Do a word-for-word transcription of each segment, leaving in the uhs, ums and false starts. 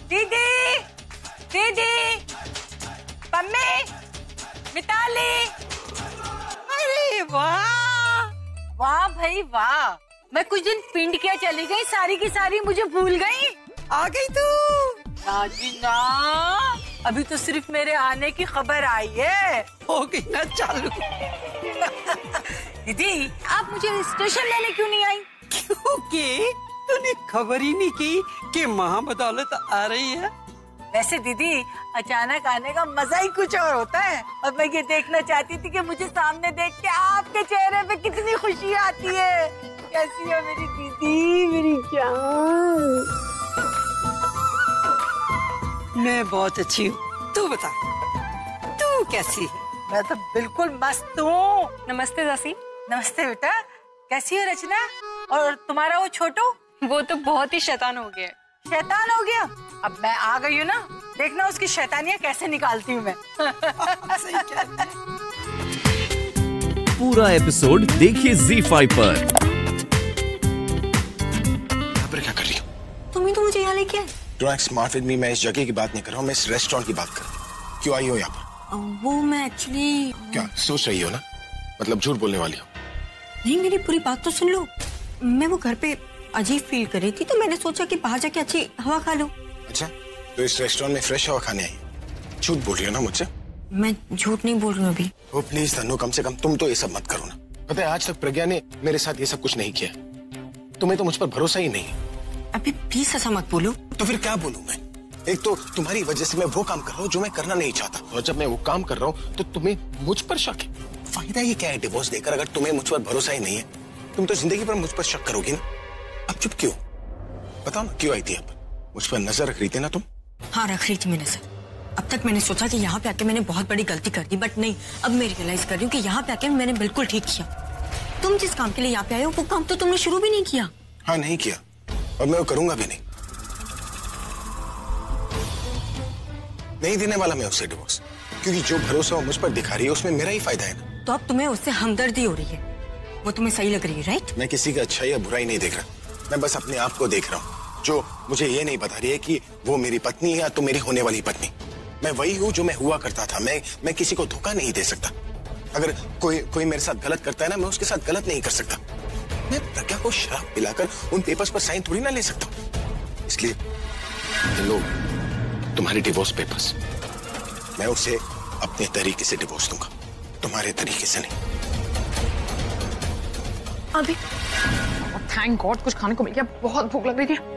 दीदी, दीदी, पम्मी, मिताली। अरे वाह वाह भाई वाह, मैं कुछ दिन पिंड के चली गई, सारी की सारी मुझे भूल गई। आ गई तू? दादी ना, अभी तो सिर्फ मेरे आने की खबर आई है। हो गई ना चालू। दीदी आप मुझे स्टेशन लेने क्यों नहीं आई? क्योंकि तूने खबर ही नहीं की कि महाबदौलत आ रही है। वैसे दीदी अचानक आने का मजा ही कुछ और होता है, और मैं ये देखना चाहती थी कि मुझे सामने देख के आपके चेहरे पे कितनी खुशी आती है। कैसी है मेरी दीदी, मेरी जान? मैं बहुत अच्छी हूँ, तू बता तू कैसी है? मैं तो बिल्कुल मस्त हूँ। नमस्ते दासी। नमस्ते बेटा, कैसी हो रचना? और तुम्हारा वो छोटू? वो तो बहुत ही शैतान हो गया। शैतान हो गया? अब मैं आ गई हूँ ना, देखना उसकी शैतानियाँ कैसे निकालती हूँ मैं। पूरा एपिसोड देखिए ज़ी फाइव पर। यहाँ पर क्या कर रही हो? तुम ही तो मुझे यहाँ लेके आए। Don't act smart with me, मैं इस जगह की बात नहीं कर रहा हूँ, मैं इस रेस्टोरेंट की बात कर रहा हूँ। क्यों आई हो यहाँ पर? वो मैं एक्चुअली। क्या सोच रही हो ना? मतलब झूठ बोलने वाली हो? नहीं, मेरी पूरी बात तो सुन लो। मैं वो घर पे अजीब फील कर रही थी, तो मैंने सोचा कि बाहर जाके अच्छी हवा खा लूं। अच्छा, तो इस रेस्टोरेंट में फ्रेश हवा खाने आई? झूठ बोल रही हो ना मुझसे? मैं झूठ नहीं बोल रही हूँ अभी। ओ प्लीज तनु, कम से कम तुम तो ये सब मत करो ना। पता है आज तक प्रज्ञा ने मेरे साथ ये सब कुछ नहीं किया, तुम्हें तो मुझ पर भरोसा ही नहीं है। अभी प्लीज ऐसा मत बोलो। तो फिर क्या बोलूं मैं? एक तो तुम्हारी वजह से मैं वो काम कर रहा हूँ जो मैं करना नहीं चाहता, और जब मैं वो काम कर रहा हूँ तो तुम्हें मुझ पर शक है। फायदा ये क्या है डिवोर्स देकर, अगर तुम्हें मुझ पर भरोसा ही नहीं है? तुम तो जिंदगी पर मुझ पर शक करोगी ना। अब चुप क्यों? बताओ ना, क्यों आई थी अब? मुझ पर नजर रख रही थी ना तुम? हाँ, रख रही थी मैं नजर। अब तक मैंने सोचा कि यहाँ पे आके मैंने बहुत बड़ी गलती कर दी, बट नहीं, अब मैं रियलाइज कर रही हूँ कि यहाँ पे आके मैंने बिल्कुल ठीक किया। तुम जिस काम के लिए यहाँ पे आए हो वो काम तो तुमने शुरू भी नहीं किया। हाँ, नहीं किया, और मैं वो करूंगा भी नहीं। नहीं देने वाला मैं उससे डिवोर्स, क्योंकि जो भरोसा वो मुझ पर दिखा रही है उसमें मेरा ही फायदा है ना। तो अब तुम्हें उससे हमदर्दी हो रही है, वो तुम्हें सही लग रही है, राइट? मैं किसी का अच्छा या बुराई नहीं देख रहा, मैं बस अपने आप को देख रहा हूँ, जो मुझे ये नहीं बता रही है कि वो मेरी पत्नी है या तो मेरी होने वाली पत्नी। मैं वही हूँ जो मैं हुआ करता था। मैं मैं किसी को धोखा नहीं दे सकता। अगर कोई कोई मेरे साथ गलत करता है ना, मैं उसके साथ गलत नहीं कर सकता। मैं प्रज्ञा को शराब पिलाकर उन पेपर्स पर साइन थोड़ी ना ले सकता। इसलिए ये लो तुम्हारी डिवोर्स पेपर्स, मैं उसे अपने तरीके से डिवोर्स दूंगा, तुम्हारे तरीके से नहीं। अभी थैंक गॉड कुछ खाने को मिल गया, बहुत भूख लग रही थी।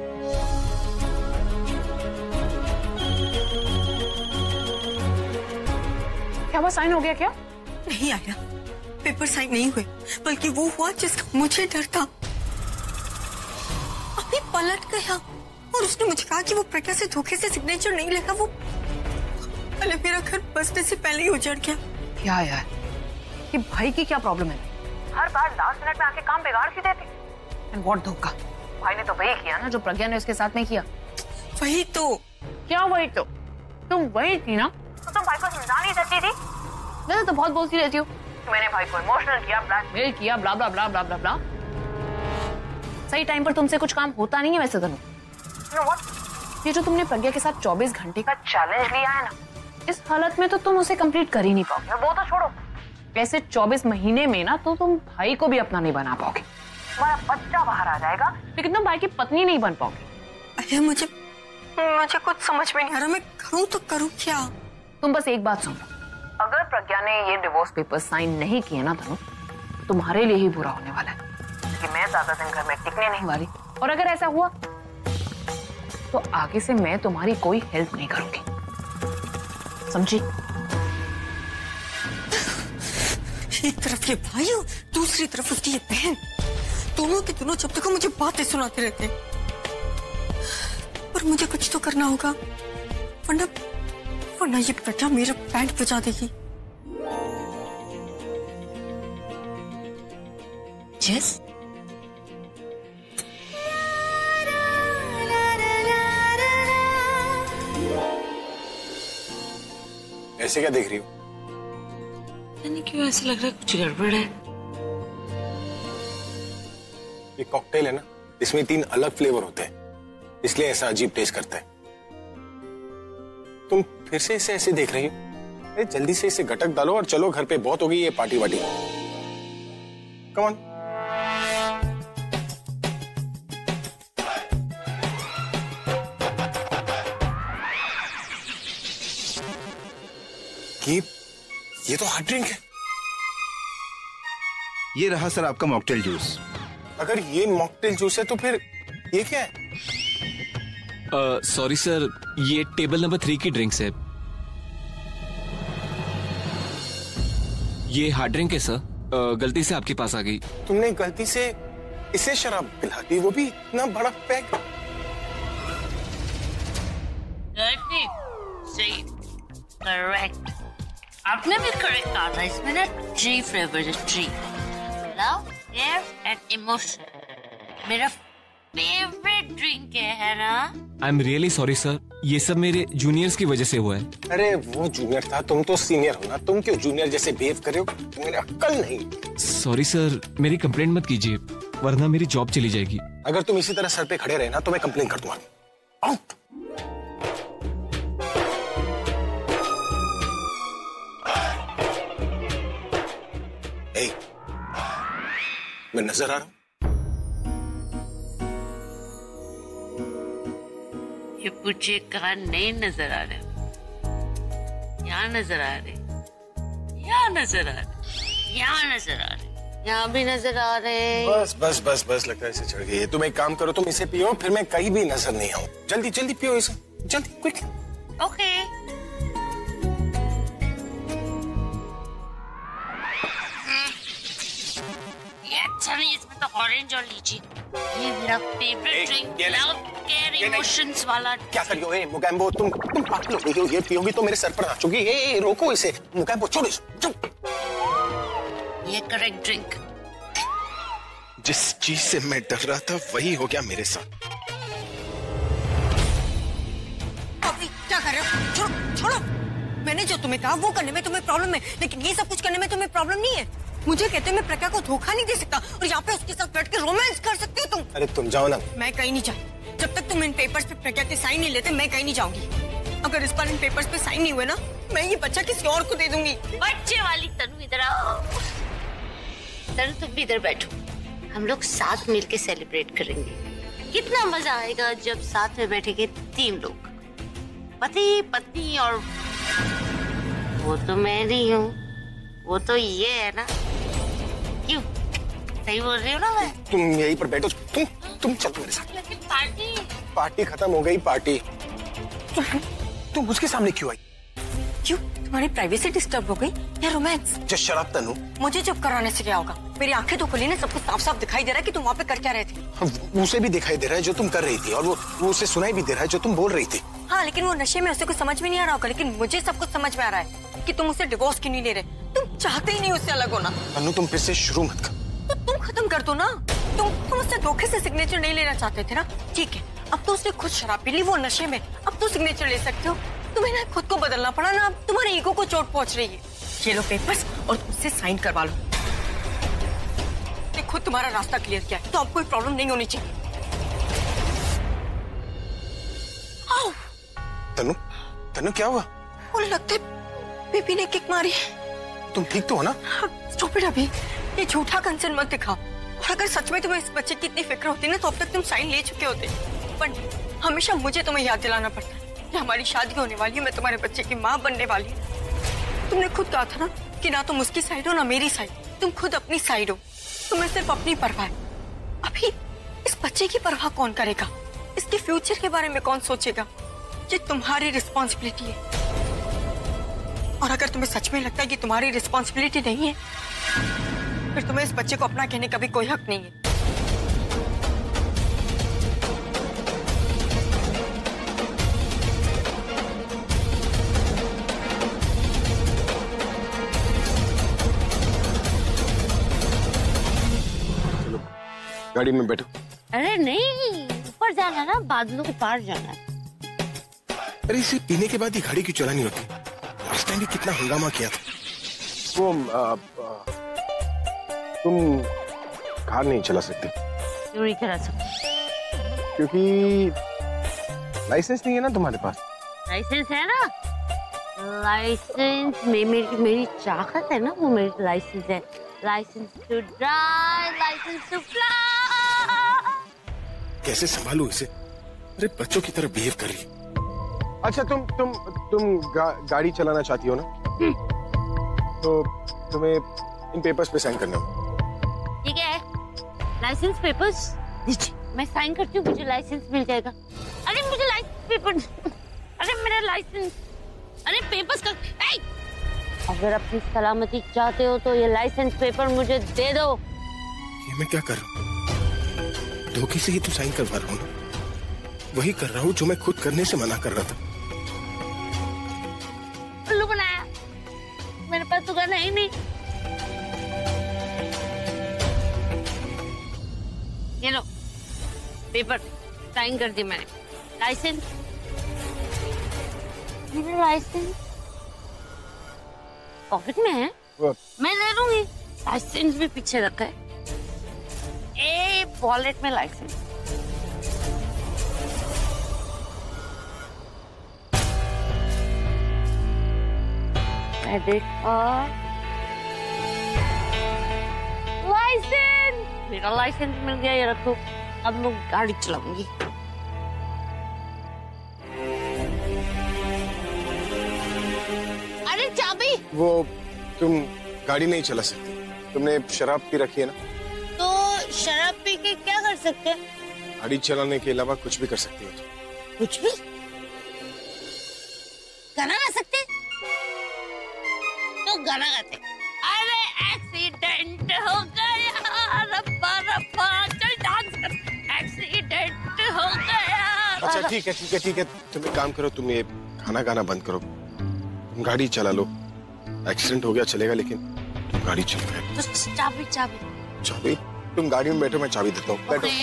क्या बस साइन हो गया? क्या नहीं आया, पेपर साइन नहीं हुए, बल्कि वो हुआ जिसका मुझे डर था। अभी पलट गया और उसने मुझे कहा कि वो प्रज्ञा से धोखे से सिग्नेचर नहीं लेगा। वो पहले मेरा घर बसने से पहले ही उजड़ गया। क्या यार, ये भाई की क्या प्रॉब्लम है? हर बार लास्ट मिनट में आके काम बिगाड़ ही देती। एंड व्हाट धोखा? भाई ने तो वही किया ना जो प्रज्ञा ने उसके साथ में किया। वही तो। क्या वही तो? तुम वही थी ना, तो तुम भाई को समझा नहीं सकती थी? मैं तो बहुत बोलती रहती हूँ, मैंने भाई को इमोशनल किया, ब्लैकमेल किया, ब्ला ब्ला ब्ला ब्ला ब्ला ब्ला। सही टाइम पर तुमसे कुछ काम होता नहीं है वैसे तनु। You know what? ये जो तुमने प्रज्ञा के साथ चौबीस घंटे का चैलेंज लिया है ना, इस हालत में तो तुम उसे कंप्लीट कर ही नहीं पाओगे। वो तो छोड़ो, ऐसे चौबीस महीने में ना तो तुम भाई को भी अपना नहीं बना पाओगे। तुम्हारा बच्चा बाहर आ जाएगा, लेकिन तुम भाई की पत्नी नहीं बन पाओगे। अरे मुझे मुझे कुछ समझ में नहीं आ रहा, मैं करूँ तो करूँ क्या? तुम बस एक बात सुनो, अगर प्रज्ञा ने ये डिवोर्स पेपर साइन नहीं किए ना तनु, तुम्हारे लिए ही बुरा होने वाला है कि मैं ज्यादा दिन घर में टिकने नहीं वाली। और अगर ऐसा हुआ तो आगे से मैं तुम्हारी कोई हेल्प नहीं करूंगी, समझी? एक तरफ ये भाई हो, दूसरी तरफ उसकी ये बहन, दोनों के दोनों जब तक मुझे बातें सुनाते रहते हैं। पर मुझे कुछ तो करना होगा, वरना वरना ये प्रज्ञा मेरा बैंड बजा देगी। यस, ऐसे क्या देख रही हो? नहीं, क्यों ऐसा लग रहा है कुछ गड़बड़ है? ये कॉकटेल है ना, इसमें तीन अलग फ्लेवर होते हैं, इसलिए ऐसा अजीब टेस्ट करता है। तुम फिर से इसे ऐसे देख रही हो? अरे जल्दी से इसे गटक डालो और चलो घर पे, बहुत हो गई ये पार्टी वार्टी। Come on. ये ये तो हार्ड ड्रिंक है। ये रहा सर आपका मॉकटेल जूस। अगर ये मॉकटेल जूस है तो फिर ये क्या है? सॉरी सर, ये टेबल नंबर थ्री की ड्रिंक्स है। ये हार्ड ड्रिंक है सर, uh, गलती से आपके पास आ गई। तुमने गलती से इसे शराब पिला दी, वो भी इतना बड़ा पैक। सही, करेक्ट। आपने भी करेक्ट कहा था, इसमें ना थ्री फ्लेवर्स है, three. Love, care and emotion. मेरा फेवरेट ड्रिंक है, है ना? I am really sorry sir, ये सब मेरे जूनियर्स की वजह से हुआ है। अरे वो जूनियर था, तुम तो सीनियर हो ना, तुम क्यों जूनियर जैसे बिहेव कर रहे हो? तुम्हें अक्ल नहीं। सॉरी सर, मेरी कंप्लेंट मत कीजिए वरना मेरी जॉब चली जाएगी। अगर तुम इसी तरह सर पे खड़े रहे ना तो मैं कंप्लेन कर दूंगा। आउट। ए, मैं नजर आ रहा हूं? ये पूछे कहा नहीं नजर आ रहे, यहाँ नजर आ रहे, यहाँ नजर आ रहे, यहाँ नजर आ रहे, यहाँ भी नजर आ रहे। बस बस बस बस लगता है इसे चढ़ गई है। तुम एक काम करो, तुम इसे पियो, फिर मैं कहीं भी नजर नहीं आऊं। जल्दी जल्दी पियो इसे, जल्दी, क्विक। ओके। ये अच्छा नहीं, इसमें तो ऑरेंज और लीची। ये मेरा favourite drink, love care emotions वाला। क्या करियो ए मुगैम्बो, तुम तुम पागल हो गई हो, ये पियोगी तो मेरे सर पर नाचोगी। ए, ए रोको इसे मुगैम्बो, छोड़ो इसे। ये करेक्ट ड्रिंक। जिस चीज से मैं डर रहा था वही हो गया मेरे साथ। अभी क्या कर रहे हो? छोड़ो छोड़ो। मैंने जो तुम्हें कहा वो करने में तुम्हें प्रॉब्लम है, लेकिन ये सब कुछ करने में तुम्हें प्रॉब्लम नहीं है। मुझे कहते हो मैं प्रज्ञा को धोखा नहीं दे सकता और यहाँ पे उसके साथ बैठ के रोमांस कर सकते हो तुम। अरे तुम जाओ ना। मैं कहीं नहीं जाऊँ जब तक तुम इन पेपर्स पे प्रज्ञा के साइन नहीं लेते। मैं कहीं नहीं जाऊंगी। अगर इस बार इन पेपर्स पे साइन नहीं हुए ना, मैं ये बच्चा किसी और को दे दूंगी। बच्चे वाली तनु इधर आओ। तनु तुम भी इधर बैठो, हम लोग साथ मिलके सेलिब्रेट करेंगे। कितना मजा आएगा जब साथ में बैठेंगे तीन लोग, पति पत्नी और वो तो मैं नहीं हूँ, वो तो ये है ना। क्यों सही बोल रही हो ना मैं? तुम यहीं पर बैठो, तुम तुम चलो मेरे साथ। लेकिन पार्टी पार्टी खत्म हो गई। पार्टी तुम उसके सामने क्यों आई? क्यों, तुम्हारी प्राइवेसी डिस्टर्ब हो गई या रोमांस? जो शराब तनु, मुझे चुप कराने से क्या होगा? मेरी आंखें तो खुली ना, सब कुछ साफ साफ दिखाई दे रहा है कि तुम वहाँ पे कर क्या रहे थे। उसे भी दिखाई दे रहा है जो तुम कर रही थी, और वो, वो उसे सुनाई भी दे रहा है जो तुम बोल रही थी। हाँ, लेकिन वो नशे में उसे कुछ समझ में नहीं आ रहा होगा, लेकिन मुझे सब कुछ समझ में आ रहा है कि तुम उसे डिवोर्स क्यों नहीं ले रहे। तुम चाहते ही नहीं उससे अलग होना। तनु तुम फिर से शुरू मत कर। तो तुम खत्म कर दो ना। तुम तुम उससे धोखे से सिग्नेचर नहीं लेना चाहते थे ना? ठीक है, अब तो उसने खुद शराब पी ली, वो नशे में, अब तो सिग्नेचर ले सकते हो। तुम्हें ना खुद को बदलना पड़ा ना, अब तुम्हारे ईगो को चोट पहुंच रही है। ये लो पेपर्स और उससे साइन करवा लो। खुद तुम्हारा रास्ता क्लियर किया है तो अब कोई प्रॉब्लम नहीं होनी चाहिए। आओ। तनु, तनु क्या हुआ? वो लगता है बेबी ने किक मारी। तुम ठीक तो हो ना? स्टूपिड अभी, ये झूठा कंसर्न मत दिखाओ। और अगर सच में तुम्हें इस बच्चे की इतनी फिक्र होती ना तो अब तक तुम साइन ले चुके होते। पर हमेशा मुझे तुम्हें याद दिलाना पड़ता है कि हमारी शादी होने वाली है, मैं तुम्हारे बच्चे की माँ बनने वाली हूँ। तुमने खुद कहा था ना कि ना तुम उसकी साइड हो ना मेरी साइड, तुम खुद अपनी साइड हो। तुम्हें सिर्फ अपनी परवाह है। अभी इस बच्चे की परवाह कौन करेगा? इसके फ्यूचर के बारे में कौन सोचेगा? ये तुम्हारी रिस्पॉन्सिबिलिटी है। और अगर तुम्हें सच में लगता है कि तुम्हारी रिस्पॉन्सिबिलिटी नहीं है, फिर तुम्हें इस बच्चे को अपना कहने का भी कोई हक नहीं है। चलो गाड़ी में बैठो। अरे नहीं, ऊपर जाना ना, बादलों के पार जाना। अरे इसे पीने के बाद ही गाड़ी क्यों चलानी होती? लास्ट टाइम भी कितना हंगामा किया था। वो आ, आ, तुम कार नहीं चला सकते। क्यों नहीं चला सकते? क्योंकि लाइसेंस नहीं है ना तुम्हारे पास। लाइसेंस है ना, लाइसेंस में मेरी मेरी चाहत है ना, वो मेरी लाइसेंस है। Licence to drive, licence to fly. कैसे संभालूं इसे? अरे बच्चों की तरह बिहेव कर रही। अच्छा तुम तुम तुम गा, गाड़ी चलाना चाहती हो ना? तो तुम्हें इन पेपर्स पे साइन करना हो। ये क्या है? Licence papers? मैं साइन करती हूँ, मुझे लाइसेंस मिल जाएगा। अरे मुझे लाइसेंस पेपर, अरे मेरा लाइसेंस, अरे पेपर्स का। ए! अगर अपनी सलामती चाहते हो तो ये लाइसेंस पेपर मुझे दे दो। ये मैं क्या कर रहा हूँ? धोखे से ही तो साइन करवा रहा हूँ। वही कर रहा हूँ जो मैं खुद करने से मना कर रहा था। उल्लू बनाया, मेरे पास तो गन है ही नहीं। ये लो पेपर, साइन कर दी मैंने। लाइसेंस, मेरा लाइसेंस पॉकेट में है, मैं ले लूंगी। लाइसेंस भी पीछे रखा है, ए वॉलेट में लाइसेंस। क्रेडिट कार्ड, लाइसेंस, मेरा लाइसेंस मिल गया, ये रखो। अब मैं गाड़ी चलाऊंगी। अरे चाबी। वो तुम गाड़ी नहीं चला सकती, तुमने शराब पी रखी है ना? तो शराब पी के क्या कर सकते हैं? गाड़ी चलाने के अलावा कुछ भी कर सकती हो। कुछ भी? गाना गा सकते? तो गाना गाते। अरे एक्सीडेंट हो गया, रब्बा रब्बा, चल डांस कर। एक्सीडेंट हो गया। अच्छा ठीक है ठीक है ठीक है, तुम एक काम करो, तुम ये खाना गाना बंद करो, तुम गाड़ी चला लो। एक्सीडेंट हो गया चलेगा, लेकिन तुम गाड़ी चलाओ। तो चाबी चाबी चाबी? तुम गाड़ी में बैठो, मैं चाबी देता हूँ, बैठो।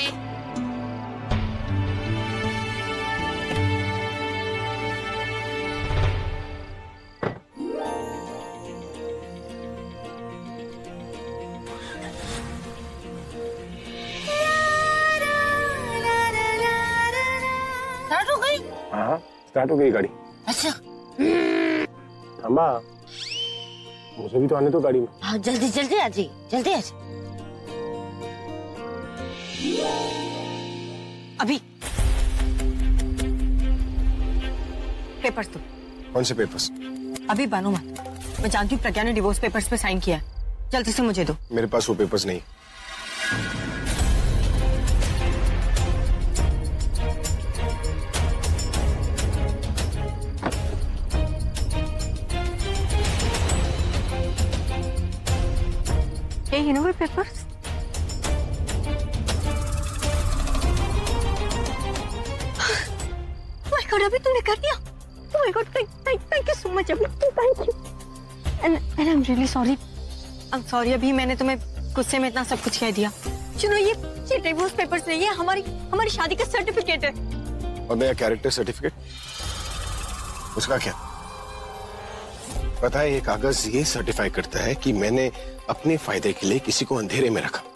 स्टार्ट हो गई? हाँ स्टार्ट हो गई गाड़ी। अच्छा अम्मा, मुझे भी तो आने दो गाड़ी में। हाँ जल्दी जल्दी आ जाइए, जल्दी आ जाइए। अभी पेपर्स दो। कौन से पेपर्स? अभी बानो मत, मैं जानती हूँ प्रज्ञा ने डिवोर्स पेपर्स पे साइन किया है। जल्दी से मुझे दो। मेरे पास वो पेपर्स नहीं। Hey, you know what papers? Oh my God, अभी तुमने कर दिया? Oh my God, thank, thank, thank you so much, अभी, thank you. And, and I'm really sorry. I'm sorry, अभी मैंने तुम्हें गुस्से में इतना सब कुछ कह दिया। You know, ये ये डिवोर्स पेपर्स नहीं है, हमारी हमारी शादी का सर्टिफिकेट है। और मेरा कैरेक्टर सर्टिफिकेट, उसका क्या? पता है ये कागज ये सर्टिफाई करता है कि मैंने अपने फायदे के लिए किसी को अंधेरे में रखा,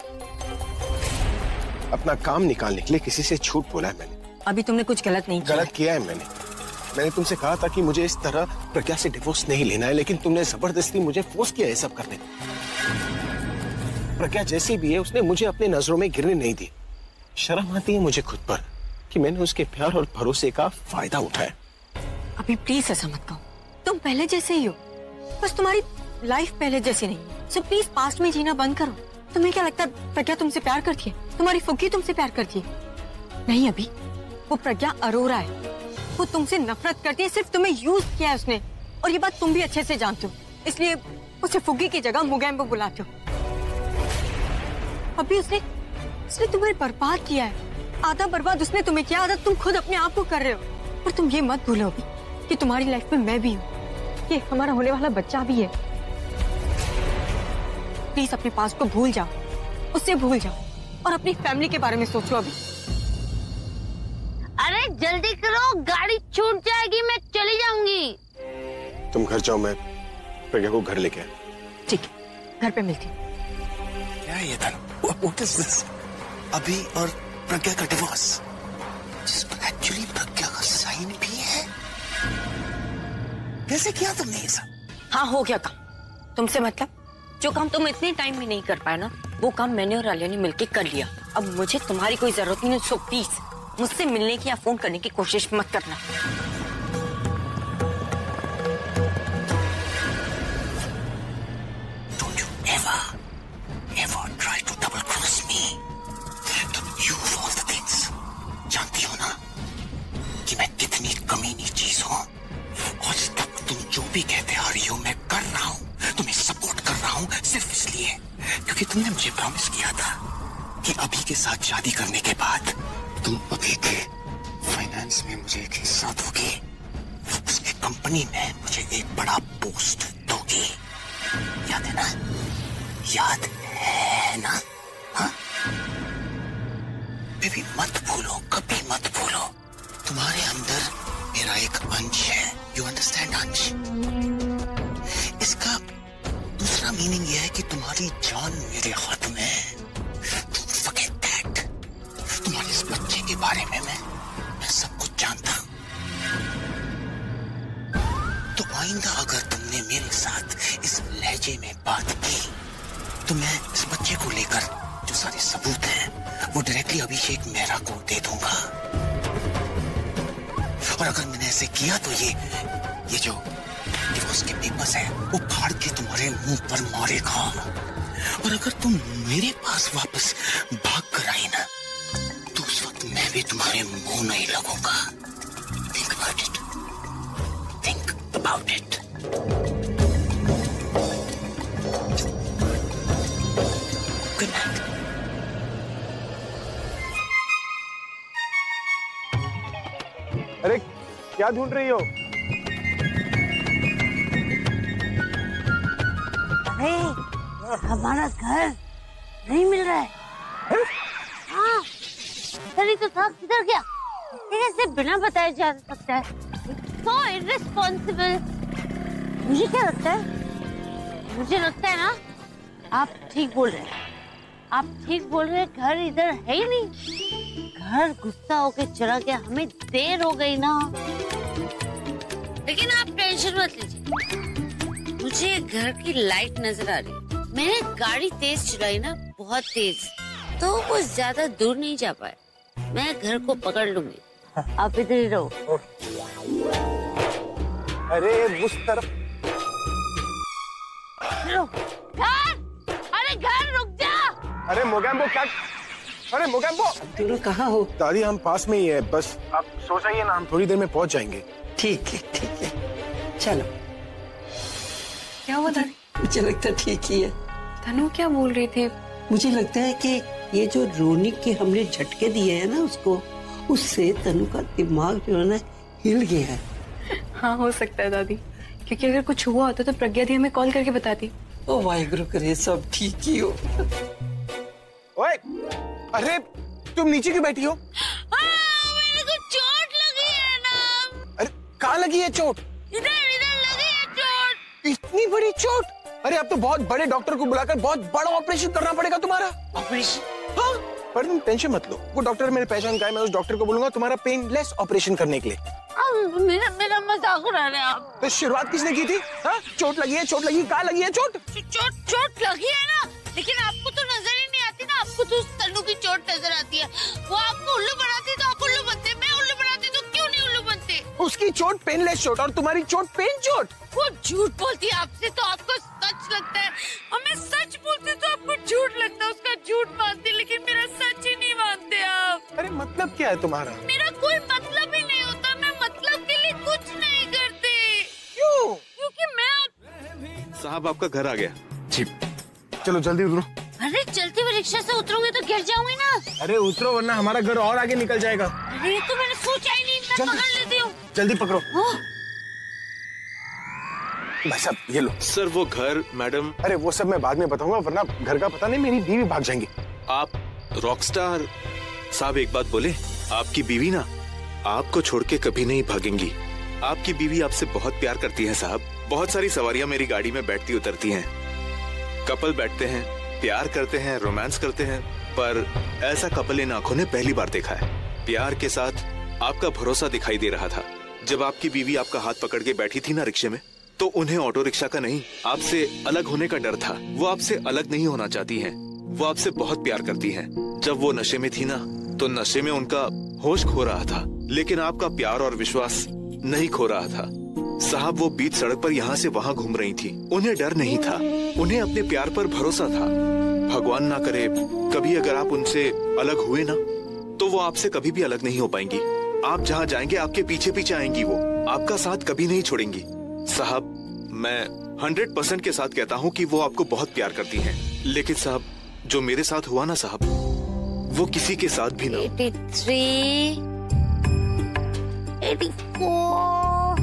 अपना काम निकालने के लिए किसी से झूठ बोला है मैंने। अभी तुमने कुछ गलत नहीं किया। गलत किया है मैंने। मैंने तुमसे कहा था कि मुझे इस तरह प्रज्ञा से डिवोर्स नहीं लेना है, लेकिन तुमने जबरदस्ती मुझे फोर्स किया है सब करने। प्रज्ञा जैसी भी है, उसने मुझे अपने नजरों में गिरने नहीं दी। शर्म आती है मुझे खुद पर कि मैंने उसके प्यार और भरोसे का फायदा उठाया। अभी प्लीज ऐसा मत कहो, तुम पहले जैसे ही हो, बस तुम्हारी लाइफ पहले जैसी नहीं। सो प्लीज पास्ट में जीना बंद करो। तुम्हें क्या लगता है प्रज्ञा तुमसे प्यार करती है? तुम्हारी फुग्गी तुमसे प्यार करती है? नहीं अभी, वो प्रज्ञा अरोरा है, वो तुमसे नफरत करती है, सिर्फ तुम्हें यूज किया है उसने। और ये बात तुम भी अच्छे से जानते हो, इसलिए उसे फुग्गी की जगह मुगैम्बो बुलाते हो। अभी उसने उसने तुम्हें बर्बाद किया है। आधा बर्बाद उसने तुम्हें किया, आधा तुम खुद अपने आप को कर रहे हो। और तुम ये मत भूलो अभी कि तुम्हारी लाइफ में मैं भी हूँ, कि हमारा होने वाला बच्चा भी है। प्लीज अपने पास्ट को भूल जाओ, उससे भूल जाओ और अपनी फैमिली के बारे में सोचो अभी। अरे जल्दी करो, गाड़ी छूट जाएगी, मैं चली जाऊंगी। तुम घर जाओ, मैं प्रज्ञा को घर लेके आया। ठीक है, घर पे मिलती हूँ। क्या है ये धन? What is this? अभी और प्रज्ञा का डिवोर्स, जिस पर एक्चुअली प्रज्ञा का साइन भी है। कैसे किया तुमने ये सब? हाँ, हो गया काम। तुमसे मतलब जो काम तुम इतने टाइम में नहीं कर पाए ना, वो काम मैंने और आलिया ने मिलके कर लिया। अब मुझे तुम्हारी कोई जरूरत नहीं। सो प्लीज मुझसे मिलने की या फोन करने की कोशिश मत करना। Don't you ever, ever try to double cross me. तुम you of all the things जानती हो ना कि मैं कितनी कमीनी चीज हूँ। आज तक तुम जो भी कहते आ रही हो मैं कर रहा हूँ, तुम्हें सपोर्ट कर रहा हूँ सिर्फ इसलिए क्योंकि तुमने मुझे प्रॉमिस किया था कि अभी के साथ शादी करने के बाद तुम अभी के फाइनेंस में मुझे एक हिस्सा दोगी, उसकी कंपनी में मुझे एक बड़ा पोस्ट दोगी। याद है ना? याद है ना? हाँ? बेबी मत भूलो, कभी मत भूलो, तुम्हारे अंदर मेरा एक अंश है। यू अंडरस्टैंड अंश? इसका दूसरा मीनिंग यह है कि तुम्हारी जान मेरे हाथ में है। Forget that. तुम्हारे इस बच्चे के बारे में मैं मैं सब कुछ जानता हूं। तो आइंदा अगर तुमने मेरे साथ इस लहजे में बात की तो मैं इस बच्चे को लेकर जो सारे सबूत हैं वो डायरेक्टली अभिषेक मेहरा को दे दूंगा। और अगर मैंने ऐसे किया तो ये ये जो डिवोर्स के पेपर्स है वो फाड़ के तुम्हारे मुंह पर मारेगा। और अगर तुम मेरे पास वापस भाग कर आई ना तो उस वक्त मैं भी तुम्हारे मुंह नहीं लगूंगा। Think about it, think about it. Good night. अरे क्या ढूंढ रही हो? अरे हमारा घर नहीं मिल रहा है। हाँ, तभी तो था, किधर गया? कैसे बिना बताए जा सकता है? So irresponsible। मुझे क्या लगता है? मुझे लगता है ना आप ठीक बोल रहे हैं। आप ठीक बोल रहे हैं, घर इधर है ही नहीं। घर गुस्सा होके चला गया, हमें देर हो गई ना। लेकिन आप टेंशन मत लीजिए, मुझे घर की लाइट नजर आ रही है। मैंने गाड़ी तेज चलाई ना, बहुत तेज, तो वो ज्यादा दूर नहीं जा पाए। मैं घर को पकड़ लूंगी, आप इधर ही रहो। अरे उस तरफ घर, अरे घर रुक जा। अरे मोगैम्बो क्या? अरे मोगैम्बो, दोनों कहाँ हो? दादी हम पास में ही है, बस आप सो जाइए ना, हम थोड़ी देर में पहुंच जाएंगे। ठीक है ठीक है, चलो। क्या हुआ दादी? मुझे लगता है ठीक ही है। तनु क्या बोल रही थी? मुझे लगता है कि ये जो रोनी के हमने झटके दिए हैं ना उसको, उससे तनु का दिमाग जो है ना हिल गया है। हाँ हो सकता है दादी, क्योंकि अगर कुछ हुआ होता तो प्रज्ञा दी हमें कॉल करके बताती। ओ वाहिगुरु करे सब ठीक ही हो। ओए, अरे तुम नीचे क्यों बैठी हो? मेरे को चोट लगी है ना। अरे कहाँ लगी है चोट? इधर इधर लगी है चोट। इतनी बड़ी चोट? अरे अब तो बहुत बड़े डॉक्टर को बुलाकर बहुत बड़ा ऑपरेशन करना पड़ेगा तुम्हारा। ऑपरेशन? हाँ, पर तुम टेंशन मत लो, वो डॉक्टर मेरे पहचान का है, मैं उस डॉक्टर को बोलूंगा तुम्हारा पेनलेस ऑपरेशन करने के लिए। मेरा मेरा मजाक उड़ा रहे हैं आप। तो शुरुआत किसने की थी? हाँ, चोट लगी है, चोट लगी, कहाँ लगी है चोट? चोट चोट लगी है ना, लेकिन आपको तो नजर ही नहीं आती ना, आपको तो उस तनु की चोट नजर आती है। वो आपको उल्लू बनाती तो आप उल्लू बनते, मैं उल्लू बनाती तो क्यों नहीं उल्लू बनते? उसकी चोट पेनलेस चोट और तुम्हारी चोट पेन चोट। वो झूठ बोलती है आपसे तो आपको सच लगता है, और मैं सच बोलती तो आपको झूठ लगता है। उसका झूठ मानती लेकिन मेरा सच ही नहीं मानते आप। अरे मतलब क्या है तुम्हारा? मेरा कोई मतलब ही नहीं होता, मैं मतलब के लिए कुछ नहीं करती। क्यों? क्योंकि मैं आप... साहब आपका घर आ गया। जी चलो जल्दी उतरो। अरे चलते हुए रिक्शा से उतरूंगी तो गिर जाऊंगी ना। अरे उतरो वरना हमारा घर और आगे निकल जाएगा। अरे तो मैंने सोचा ही नहीं, मैं पकड़ लेती हूँ। जल्दी पकड़ो। भाई साहब ये लो। सर वो घर मैडम। अरे वो सब मैं बाद में बताऊंगा, वरना घर का पता नहीं मेरी बीवी भाग जाएंगी। आप रॉकस्टार साहब एक बात बोले, आपकी बीवी ना आपको छोड़ के कभी नहीं भागेंगी। आपकी बीवी आपसे बहुत प्यार करती है साहब। बहुत सारी सवारियां मेरी गाड़ी में बैठती उतरती हैं, कपल बैठते हैं, प्यार करते हैं, रोमांस करते हैं, पर ऐसा कपल इन आंखों ने पहली बार देखा है। प्यार के साथ आपका भरोसा दिखाई दे रहा था। जब आपकी बीवी आपका हाथ पकड़ के बैठी थी ना रिक्शे में, तो उन्हें ऑटो रिक्शा का नहीं, आपसे अलग होने का डर था। वो आपसे अलग नहीं होना चाहती हैं। वो आपसे बहुत प्यार करती हैं। जब वो नशे में थी ना, तो नशे में उनका होश खो रहा था, लेकिन आपका प्यार और विश्वास नहीं खो रहा था। साहब, वो बीच सड़क पर यहाँ से वहाँ घूम रही थी। उन्हें डर नहीं था, उन्हें अपने प्यार पर भरोसा था। भगवान ना करे कभी अगर आप उनसे अलग हुए ना, तो वो आपसे कभी भी अलग नहीं हो पाएंगी। आप जहाँ जाएंगे आपके पीछे पीछे आएंगी। वो आपका साथ कभी नहीं छोड़ेंगी। साहब, मैं हंड्रेड परसेंट के साथ कहता हूँ कि वो आपको बहुत प्यार करती हैं। लेकिन साहब, जो मेरे साथ हुआ ना साहब, वो किसी के साथ भी ना। eighty-three, eighty-four,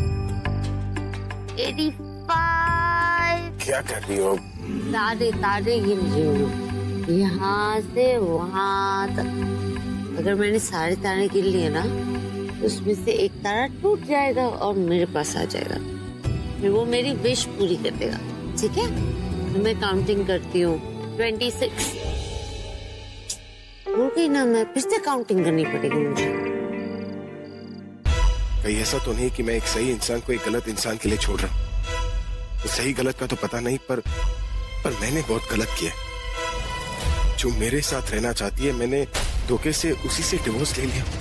eighty-five। क्या कर रही हो? तारे तारे गिन रही हूँ, यहाँ से वहाँ तक। अगर मैंने सारे तारे गिन लिए ना, उसमें से एक तारा टूट जाएगा और मेरे पास आ जाएगा। फिर वो मेरी विश पूरी कर देगा। ठीक है? तो मैं काउंटिंग करती हूँ। Twenty six. हो गई ना, मैं फिर से काउंटिंग करनी पड़ेगी मुझे। कहीं ऐसा तो नहीं कि मैं एक सही इंसान को एक गलत इंसान के लिए छोड़ रहा हूँ? तो सही गलत का तो पता नहीं, पर पर मैंने बहुत गलत किया। जो मेरे साथ रहना चाहती है, मैंने धोखे से उसी से डिवोर्स ले लिया।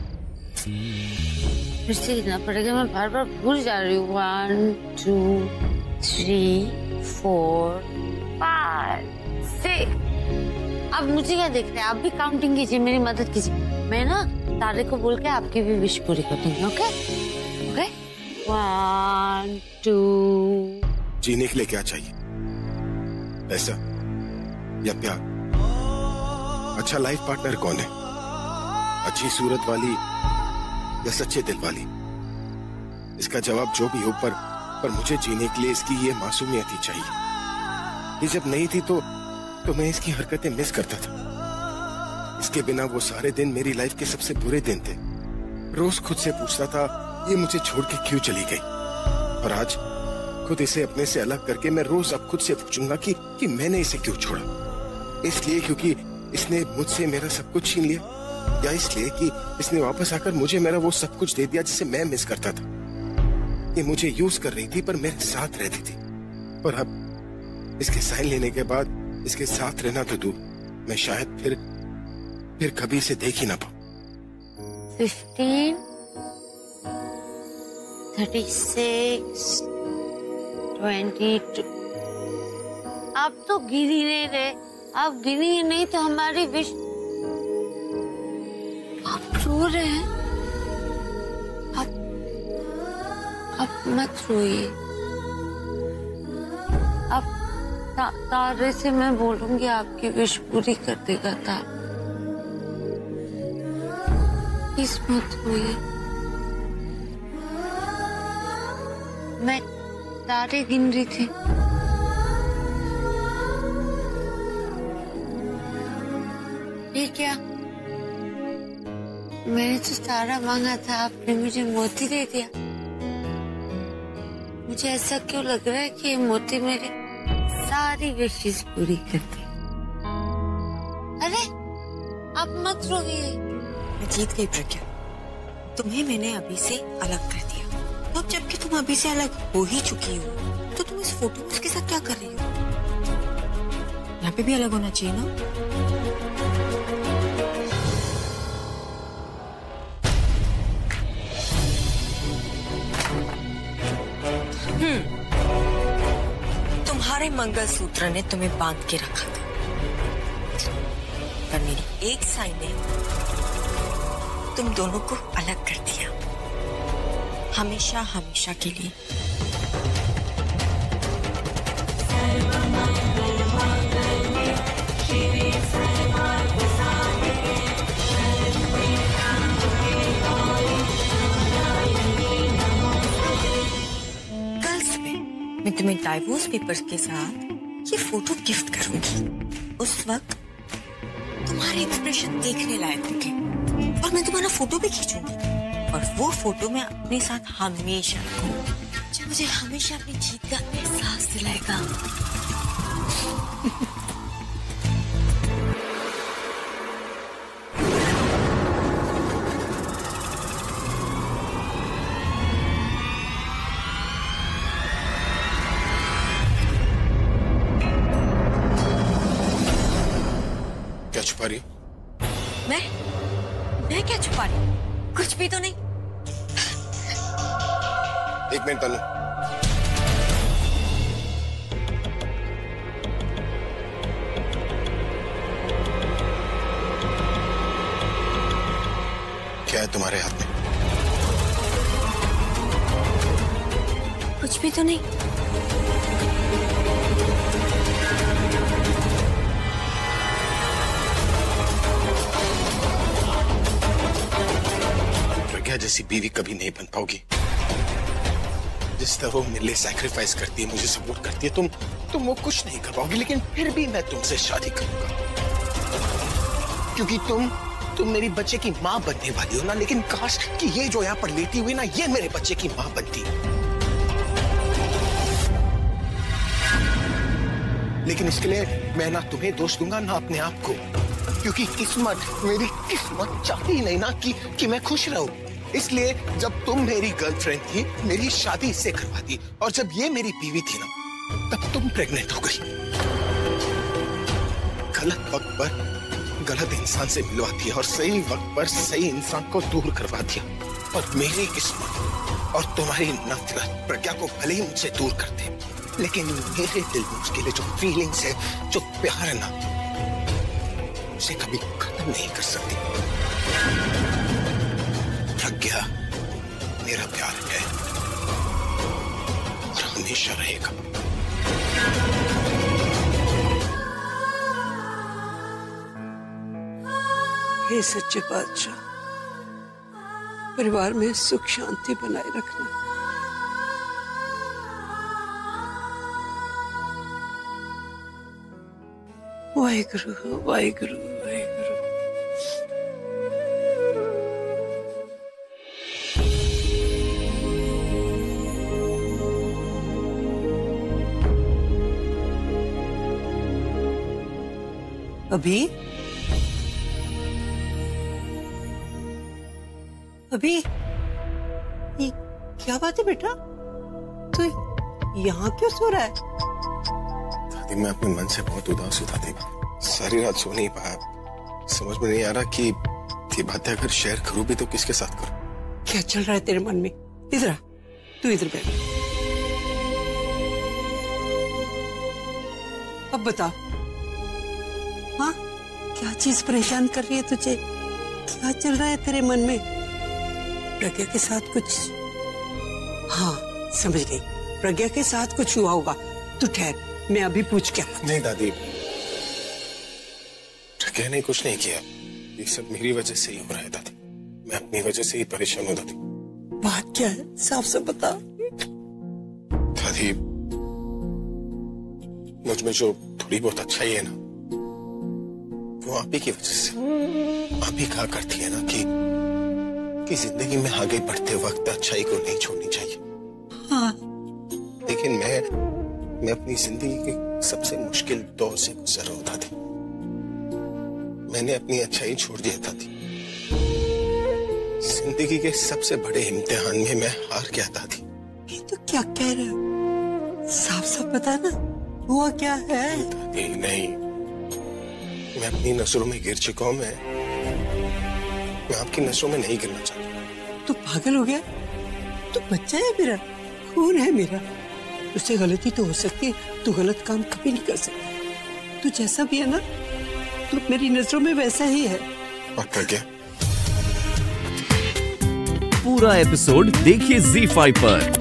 फिर से गिनना पड़ेगा, मैं बार बार भूल जा रही हूँ। One, two, three, four, five, six. अब मुझे क्या देख रहे हैं? आप भी काउंटिंग कीजिए, मेरी मदद कीजिए। मैं ना तारे को बोल के आपकी भी विश पूरी कर दूंगी। Okay okay. One, two. जीने के लिए क्या चाहिए? पैसा या प्यार? अच्छा लाइफ पार्टनर कौन है? अच्छी सूरत वाली या सच्चे दिल वाली? इसका जवाब जो भी हो, पर पर मुझे जीने के लिए इसकी ये मासूमियत ही चाहिए। ये जब नहीं थी तो तो मैं इसकी हरकतें मिस करता था। इसके बिना वो सारे दिन मेरी लाइफ के सबसे बुरे दिन थे। रोज खुद से पूछता था, ये मुझे छोड़ के क्यों चली गई? और आज खुद इसे अपने से अलग करके मैं रोज अब खुद से पूछूंगा कि कि मैंने इसे क्यों छोड़ा। इसलिए क्योंकि इसने मुझसे मेरा सब कुछ छीन लिया, या इसलिए कि इसने वापस आकर मुझे मेरा वो सब कुछ दे दिया जिसे मैं मिस करता था। ये मुझे यूज कर रही थी पर मेरे साथ रहती थी, और अब इसके साइन लेने के बाद इसके साथ रहना तो दूर, मैं शायद फिर फिर कभी इसे देख ही ना पाऊं। Fifteen, thirty six, twenty two. आप तो गिन ही नहीं रहे। आप गिनिए नहीं तो हमारी विश। आप रो रहे हैं? आप आप मत रोइए। आप ता, तारे से मैं बोलूंगी आपकी विश पूरी कर देगा। तारा, प्लीज मत रोइए। मैं तारे गिन रही थी। ये क्या? मैंने तो तारा मांगा था, आपने मुझे मोती दे दिया। मुझे ऐसा क्यों लग रहा है कि ये मोती मेरी सारी विशेष पूरी करती। अरे आप मत रोइए। मैं जीत गई प्रज्ञा। तुम्हें मैंने अभी से अलग कर दिया। तो अब जबकि तुम अभी से अलग हो ही चुकी हो, तो तुम इस फोटो में उसके साथ क्या कर रही हो? यहाँ पे भी अलग होना चाहिए ना। तुम्हारे मंगलसूत्र ने तुम्हें बांध के रखा था, पर मेरी एक साइन ने तुम दोनों को अलग कर दिया, हमेशा हमेशा के लिए। कल सुबह मैं तुम्हें डाइवोर्स पेपर्स के साथ ये फोटो गिफ्ट करूंगी। उस वक्त तुम्हारे एक्सप्रेशन देखने लायक होंगे, और मैं तुम्हारा फोटो भी खींचूंगी, और वो फोटो मैं अपने साथ हमेशा रखूंगी, जो मुझे हमेशा अपनी जीत का एहसास दिलाएगा। छुपा रही हो? मैं मैं क्या छुपा रही हूँ? कुछ भी तो नहीं। एक मिनट तनु, क्या है तुम्हारे हाथ में? कुछ भी तो नहीं। प्रज्ञा जैसी बीवी कभी नहीं बन पाओगी। जिस तरह वो मेरे लिए सैक्रिफाइस करती है, मुझे सपोर्ट करती है, तुम तुम वो कुछ नहीं कर पाओगी। लेकिन फिर भी मैं तुमसे शादी करूंगा, क्योंकि तुम तुम मेरी बच्चे की माँ बनने वाली हो ना। लेकिन काश कि ये जो यहाँ पर लेटी हुई ना, ये मेरे बच्चे की माँ बनती। लेकिन इसके लिए मैं ना तुम्हें दोष दूंगा ना अपने आप को, क्योंकि किस्मत, मेरी किस्मत चाहती नहीं ना कि कि मैं खुश रहूं। इसलिए जब तुम मेरी गर्लफ्रेंड थी, मेरी शादी इससे करवा दी, और जब ये मेरी बीवी थी ना, तब तुम प्रेग्नेंट हो गई। गलत वक्त पर गलत इंसान से मिलवा दिया और सही वक्त पर सही इंसान को दूर करवा दिया। और मेरी किस्मत और तुम्हारी नफरत प्रज्ञा को भले ही मुझसे दूर कर दे, लेकिन मेरे दिल में उसके लिए जो फीलिंग्स है, जो प्यार है ना, उसे कभी खत्म नहीं कर सकती। प्रज्ञा मेरा प्यार है और हमेशा रहेगा। हे सच्चे बादशाह, परिवार में सुख शांति बनाए रखना। वाहिगुरु वाहिगुरु वाहिगुरु। अभी अभी ये क्या बात है बेटा? तू यहाँ क्यों सो रहा है? दादी मैं अपने मन से बहुत उदास हूँ दादी। सारी रात सो नहीं पाया। समझ में नहीं आ रहा कि ये बातें अगर शेयर करूँ भी तो किसके साथ करूँ। क्या चल रहा है तेरे मन में? इधर आ, तू इधर बैठ। अब बता, हाँ क्या चीज परेशान कर रही है तुझे? क्या चल रहा है तेरे मन में? प्रज्ञा के साथ कुछ? हाँ समझ गई, प्रज्ञा के साथ कुछ हुआ होगा। तू ठहर, मैं अभी पूछ के आता हूं। नहीं दादी, प्रज्ञा ने कुछ नहीं किया। ये सब मेरी वजह से ही हो रहा है दादी। मैं अपनी वजह से ही परेशान हूँ दादी। बात क्या है, साफ साफ बता। दादी मुझ में जो थोड़ी बहुत अच्छाई है ना, वो आप ही की वजह से। आप ही कहा करती है ना कि कि जिंदगी में आगे बढ़ते वक्त अच्छाई को नहीं छोड़नी चाहिए। हाँ। लेकिन मैं मैं अपनी जिंदगी के सबसे मुश्किल दौर से गुजर रहा हूं दादी। मैंने अपनी अच्छाई छोड़ दिया दादी। जिंदगी के सबसे बड़े इम्तिहान में मैं हार गया दादी। ये तो क्या कह रहे हो? साफ साफ बता ना, हुआ क्या है? दादी नहीं, मैं अपनी नजरों में गिर चुका हूं। मैं मैं आपकी नजरों में नहीं गिरना चाहता। तू पागल हो गया? तू बच्चा है मेरा, खून है मेरा। उससे गलती तो हो सकती है, तू गलत काम कभी नहीं कर सकता। तू जैसा भी है ना, तू मेरी नजरों में वैसा ही है। पक्का क्या? पूरा एपिसोड देखिए ज़ी फाइव पर।